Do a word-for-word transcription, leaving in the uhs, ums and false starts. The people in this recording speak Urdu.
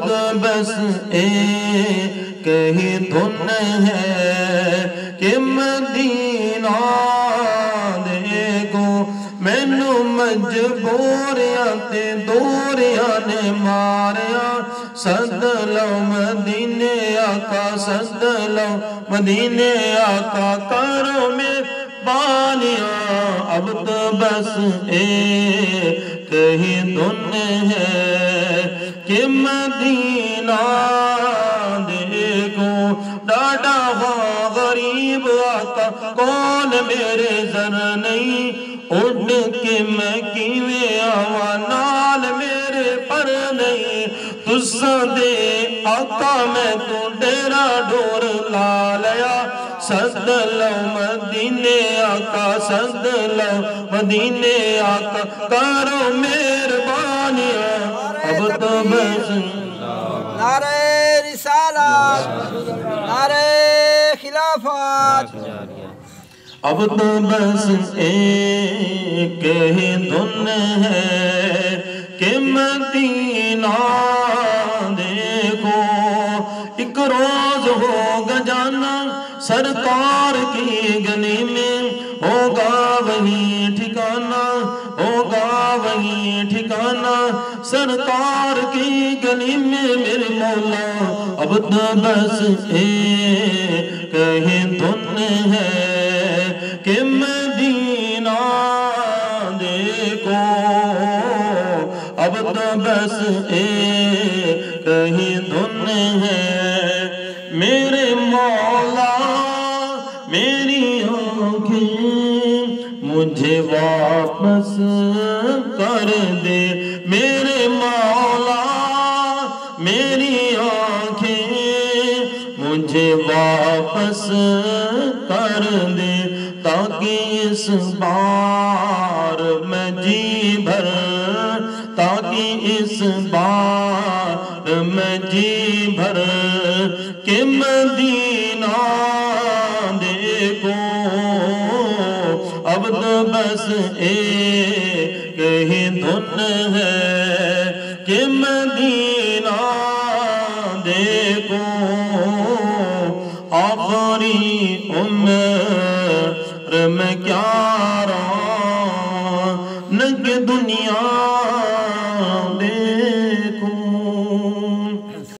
تو بس ایک ہی دھن ہے کہ مدینہ دیکھو مینو مجبوریاں تے دوریاں نے ماریا سد لو مدینے آقا سد لو مدینے آقا کرو میں بانیاں اب تو بس ایک ہی دھن ہے کہ مدینہ دیکھو ڈاڈا ہاں غریب آقا کون میرے زر نہیں اڑ کے میں کیویں آواں نال میرے پر نہیں تساں دے آقا میں تو ڈیرا ڈور لا لیا سد لو مدینے آقا سد لو مدینے آقا کرو مہربانیاں اب تو بس نعرہ رسالت نعرہ خلافت اب تو بس ایک ہی دھن ہے کہ مدینہ دیکھو ایک روز ہوگا جانا سرکار کی گلی میں ہوگا وہی ٹھکانہ ہوگا وہی ٹھکانہ سرکار کی گلی میں میرے مولا اب تو بس ایک ہی دھن ہے کہ مدینہ دیکھو اب تو بس ایک ہی دھن ہے میرے مولا میری آنکھیں مجھے واپس کر دے میرے مولا میری آنکھیں مجھے واپس کر دے تاکہ اس بار میں جی بھر تاکہ اس بار میں جی بھر کہ مدینہ دیکھو اب تو بس ایک ہی دھن ہے کہ مدینہ دیکھو آخری عمر میں کیا